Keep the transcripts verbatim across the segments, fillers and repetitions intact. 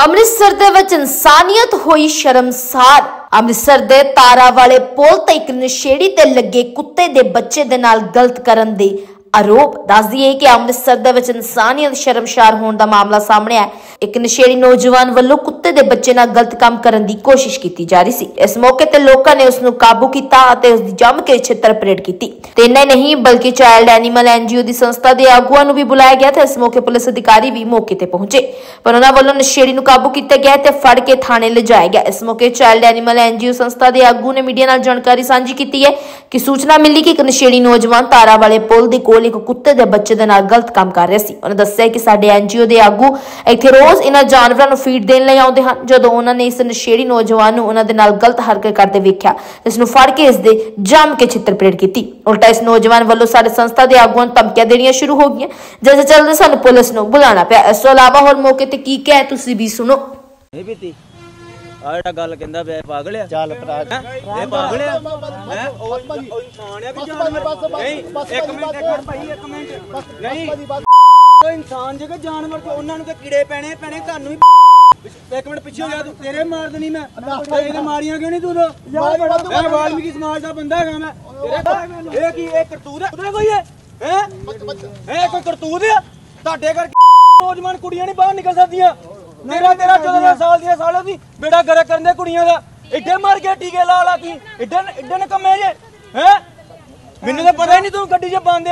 ਅੰਮ੍ਰਿਤਸਰ ਦੇ ਵਿੱਚ ਇਨਸਾਨੀਅਤ ਹੋਈ ਸ਼ਰਮਸਾਰ। ਅੰਮ੍ਰਿਤਸਰ ਦੇ ਤਾਰਾ ਵਾਲੇ ਪੁਲ ਤੇ ਇੱਕ ਨਸ਼ੇੜੀ ਤੇ ਲੱਗੇ ਕੁੱਤੇ ਦੇ ਬੱਚੇ ਦੇ ਨਾਲ ਗਲਤ ਕਰਨ ਦੇ आरोप। दस दिए कि अमृतसर दे विच इंसानियत शर्मसार होने का मामला सामने आया। एक नशेड़ी नौजवान वालों कुत्ते दे बच्चे नाल गलत काम करने की कोशिश की जा रही सी। इस मौके ते लोकां ने उसनूं काबू किया ते उसदी जम के छित्तर परेड की। ते इन्ना नहीं बल्कि चाइल्ड एनीमल एनजीओ की संस्था के आगुआं नूं भी बुलाया गया था। इस मौके पुलिस अधिकारी भी मौके ते पहुंचे, पर उन्हां वालों नशेड़ी नूं काबू किया गया ते फड़ के थाने लिजाया गया। इस मौके चाइल्ड एनीमल एनजीओ संस्था के आगू ने मीडिया नाल जानकारी सांझी की है कि सूचना मिली कि एक नशेड़ी नौजवान तारा वाले पुल दे कोल एक कुत्ते दे बच्चे दे नाल गलत काम कर रहे सी। उन्होंने दस्सिया कि साडे एनजीओ दे आगू इत्थे रोज इन्हां जानवरां नूं फीड देण लई आउंदे हन। जदों उन्हां ने इस नशेड़ी नौजवान नूं उन्हां दे नाल गलत हरकत करदे वेख्या, इस नूं फड़ के इस दे जम के छित्तर परेड कीती। उल्टा इस नौजवान वालों साडे संस्था दे आगूआं नूं धमकियां देणियां शुरू हो गईयां, जिस चलदे सानूं पुलिस नूं बुलाना पिया। इस तों इलावा होर मौके ते की कहे तुसीं भी सुणो। नहीं पीती आ जेड़ा गल कहंदा बे पागल है, चल भरा ए पागल है हैं ओ इंसान है कि जानवर नहीं। एक मिनट एक मिनट भाई एक मिनट नहीं, ओ इंसान जगह जानवर को उन्हां नु ते कीड़े पैणे पैणे तानू ही। एक मिनट पीछे हो जा, तू तेरे मार देनी मैं तेरे मारियां क्यों नहीं तू? मैं वाल्मीकि समाज दा बंदा है मैं तेरे ए की ए करतूत है उधर कोई है हैं ए कोई करतूत है ਤੁਹਾਡੇ ਕਰਕੇ नौजवान कुड़ियां नहीं बाहर निकल सकदियां। तेरा तेरा चौदह साल दिया सालों की बेड़ा गर्क करने कुड़ियां दा एडे मार के टीके ला ला की एडे एडे नकम्मे जे हैं। मैनू तो पता ही नहीं तू गड्डी च बंद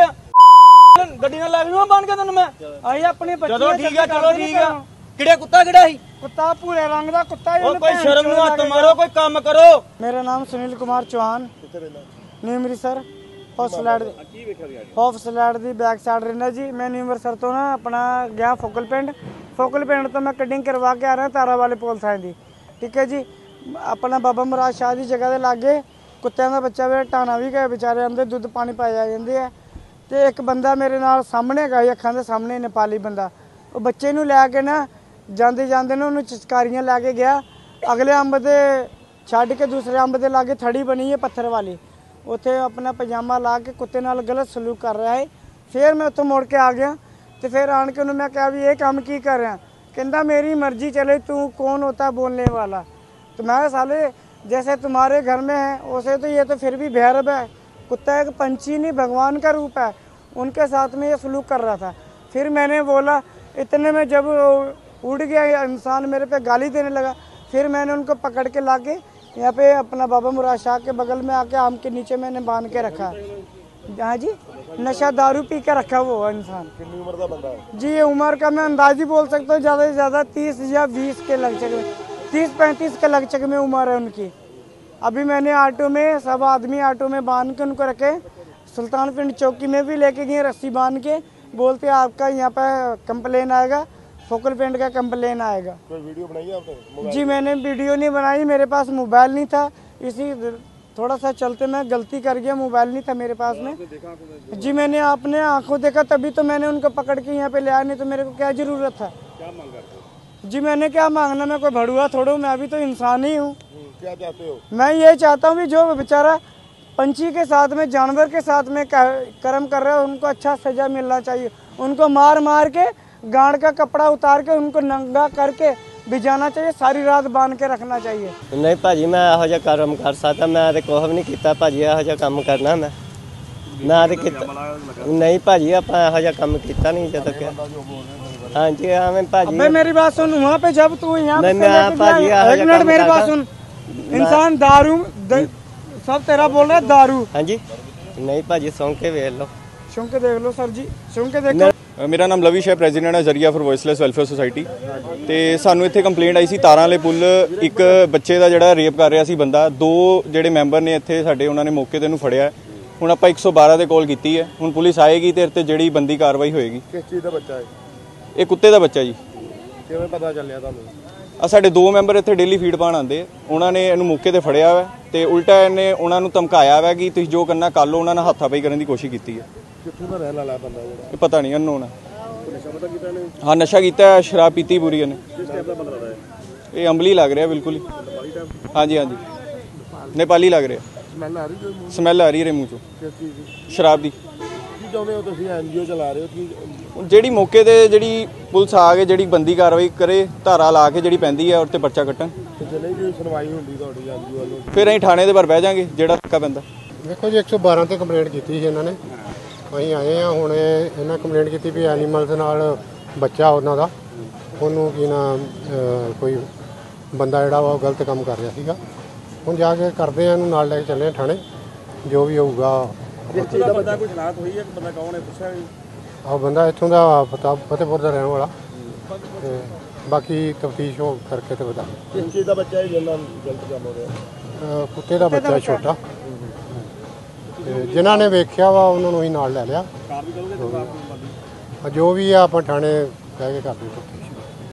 आ गड्डी नाल लग जूं बन के तैनूं मैं आई अपने बच्चे। चलो ठीक है चलो ठीक है। किहड़े कुत्ता किहड़ा सी? कुत्ता भूरे रंग दा कुत्ता ही। कोई शर्म नूं हत्थ मारो, कोई काम करो। मेरा नाम सुनील कुमार चौहान, न्यू अमृतसर हॉस्टलैंड हॉस्टलैंड की बैक साइड रहना जी। मैं न्यू अमृतसर तो ना अपना गया फोकल पिंड फोकल पिंड तो मैं कटिंग करवा के आ रहा तारा वाले पुल साइड की। ठीक है जी, अपना बाबा मुराद शाह की जगह के लागे कुत्तों का बच्चा वे टाना भी गए बेचारे आते दुध पानी पाया जाते हैं। तो एक बंदा मेरे नाल सामने गया अखां के सामने नेपाली बंदा, वो बच्चे नूं लैके ना जाते जाते ना उन्होंने चिचकारियां लैके गया। अगले अंब के छड्ड के दूसरे अंब के लागे थड़ी बनी है पत्थर वाली, उत्थे अपना पजामा ला के कुत्ते नाल गलत सलूक कर रहा है। फिर मैं उत्थों मुड़ के आ गया तो फिर आन के उन्होंने मैं कहा भी ये काम की कर रहा? कहता मेरी मर्जी चले, तू कौन होता है बोलने वाला? तो मैं साले जैसे तुम्हारे घर में है वैसे तो ये तो फिर भी भैरव है, कुत्ता एक पंछी नहीं भगवान का रूप है। उनके साथ में ये सलूक कर रहा था। फिर मैंने बोला, इतने में जब उड़ गया इंसान मेरे पे गाली देने लगा, फिर मैंने उनको पकड़ के ला के यहाँ पे अपना बाबा मुराद शाह के बगल में आके आम के नीचे मैंने बांध के रखा। हाँ जी, नशा दारू पी के रखा वो इंसान। कितनी उम्र का बंदा है जी? ये उम्र का मैं अंदाजी बोल सकता हूँ ज़्यादा से ज़्यादा तीस या बीस के लगचक में, तीस पैंतीस के लगचक में उम्र है उनकी। अभी मैंने ऑटो में सब आदमी ऑटो में बांध के उनको रखे, सुल्तान पिंड चौकी में भी लेके गए रस्सी बांध के, बोलते आपका यहाँ पर कंप्लेन आएगा, फोकल पिंड का कंप्लेन आएगा। कोई वीडियो बनाई है आपने? जी मैंने वीडियो नहीं बनाई, मेरे पास मोबाइल नहीं था, इसी थोड़ा सा चलते मैं गलती कर गया, मोबाइल नहीं था मेरे पास में। जी मैंने अपने आंखों देखा तभी तो मैंने उनको पकड़ के यहाँ पे ले आया, नहीं तो मेरे को क्या ज़रूरत था? क्या मांग करते हो? जी मैंने क्या मांगना, मैं कोई भड़ुआ थोड़ा हूँ, मैं अभी तो इंसान ही हूँ। क्या चाहते हो? मैं ये चाहता हूँ कि जो बेचारा पंछी के साथ में जानवर के साथ में कर्म कर रहा है उनको अच्छा सज़ा मिलना चाहिए। उनको मार मार के गांड का कपड़ा उतार के उनको नंगा करके भिजाना चाहिए, सारी रात बांध के रखना चाहिए। नहीं भाजी मैं यहो जिहा काम कर सकता, मैं तो कुछ भी नहीं किया भाजी यहो जिहा काम करना मैं मैं तो नहीं भाजी आप यहो जिहा काम किया नहीं जब तक। हाँ जी हाँ मैं भाजी मेरी बात सुन, वहाँ पे जब तू यहाँ एक मिनट मेरी बात सुन, इंसान दारू सब तेरा बोल रहा है दारू। हाँ जी नहीं भाजी सुन के देख लो, सुन के देख लो सर जी, सुन के देख लो। मेरा नाम लविश है, प्रेजिडेंट है जरिया फॉर वॉइसलैस वैलफेयर सोसाइटी। तो सानू इत्थे कंप्लेंट आई सी तारा वाले पुल एक बच्चे का जिहड़ा रेप कर रहा सी बंदा, दो जिहड़े मैंबर ने इत्थे साडे उन्होंने मौके ते फड़िया है। हुण आपां एक सौ बारह ते कॉल कीती है, हुण पुलिस आएगी तो इत्ते जिहड़ी बंदी कार्रवाई होएगी। किस चीज़ का बच्चा है? ये कुत्ते का बच्चा जी। किवें पता चलिया तुहानूं? आ साडे दो मैंबर इत्थे डेली फीड पाउण आंदे, उन्होंने इहनूं मौके ते फड़िया है तो उल्टा इन्हें उन्होंने धमकाया है कि तुसीं जो करना कर लो, उन्होंने हाथापाई करने की कोशिश की है। कित्थों दा रहण वाला बंदा जिहड़ा? पता नहीं, अननोन है। हाँ नशा किया है, शराब पीती पूरी ने। ये अंबली लग रहा है बिल्कुल ही। हाँ जी हाँ जी नेपाली लग रहा है, स्मैल आ रही है मुँह चो शराब की। ਚਾਹੁੰਦੇ ਹੋ ਤੁਸੀਂ? ਐਨਜੀਓ ਚਲਾ ਰਹੇ ਹੋ ਕਿ ਜਿਹੜੀ ਮੌਕੇ ਤੇ ਜਿਹੜੀ ਪੁਲਿਸ ਆ ਕੇ ਜਿਹੜੀ ਬੰਦੀ ਕਾਰਵਾਈ ਕਰੇ, ਧਾਰਾ ਲਾ ਕੇ ਜਿਹੜੀ ਪੈਂਦੀ ਹੈ ਔਰ ਤੇ ਪਰਚਾ ਕੱਟਣ। ਜੇ ਨਹੀਂ ਕੋਈ ਸੁਣਵਾਈ ਹੁੰਦੀ ਤੁਹਾਡੀ ਐਨਜੀਓ ਵੱਲੋਂ ਫਿਰ ਅਸੀਂ ਥਾਣੇ ਦੇ ਬਾਹਰ ਬਹਿ ਜਾਾਂਗੇ ਜਿਹੜਾ ਧੱਕਾ ਪੈਂਦਾ। ਦੇਖੋ ਜੀ, ਇੱਕ ਸੌ ਬਾਰਾਂ ਤੇ ਕੰਪਲੇਂਟ ਕੀਤੀ ਸੀ ਇਹਨਾਂ ਨੇ। ਅਸੀਂ ਆਏ ਆ ਹੁਣ, ਇਹਨਾਂ ਕੰਪਲੇਂਟ ਕੀਤੀ ਵੀ ਐਨੀਮਲ ਦੇ ਨਾਲ ਬੱਚਾ ਉਹਨਾਂ ਦਾ, ਉਹਨੂੰ ਕੀ ਨਾ ਕੋਈ ਬੰਦਾ ਜਿਹੜਾ ਵਾ ਉਹ ਗਲਤ ਕੰਮ ਕਰ ਰਿਹਾ ਸੀਗਾ। ਹੁਣ ਜਾ ਕੇ ਕਰਦੇ ਆ, ਇਹਨੂੰ ਨਾਲ ਲੈ ਕੇ ਚੱਲੇ ਆ ਥਾਣੇ, ਜੋ ਵੀ ਹੋਊਗਾ। ਜਿਸ ਚੀਜ਼ ਦਾ ਬੰਦਾ ਕੋਈ ਸ਼ਨਾਖਤ ਹੋਈ ਹੈ? ਬੰਦਾ ਕੌਣ ਹੈ ਪੁੱਛਿਆ ਜੀ? ਆਹ ਬੰਦਾ ਇੱਥੋਂ ਦਾ ਫਤਾ ਫਤਿਹਪੁਰ ਦਾ ਰਹਿਣ ਵਾਲਾ, ਤੇ ਬਾਕੀ ਤਫਤੀਸ਼ ਹੋ ਕਰਕੇ ਤੇ ਬਤਾ। ਕਿਸ ਚੀਜ਼ ਦਾ ਬੱਚਾ ਹੈ ਜਿਹਨਾਂ ਗਲਤ ਕੰਮ ਹੋ ਰਿਹਾ? ਕੁੱਤੇ ਦਾ ਬੱਚਾ ਛੋਟਾ, ਤੇ ਜਿਨ੍ਹਾਂ ਨੇ ਵੇਖਿਆ ਵਾ ਉਹਨਾਂ ਨੂੰ ਹੀ ਨਾਲ ਲੈ ਲਿਆ। ਜੋ ਵੀ ਆ ਆਪਾਂ ਥਾਣੇ ਕਹਿ ਕੇ ਕਰਦੇ।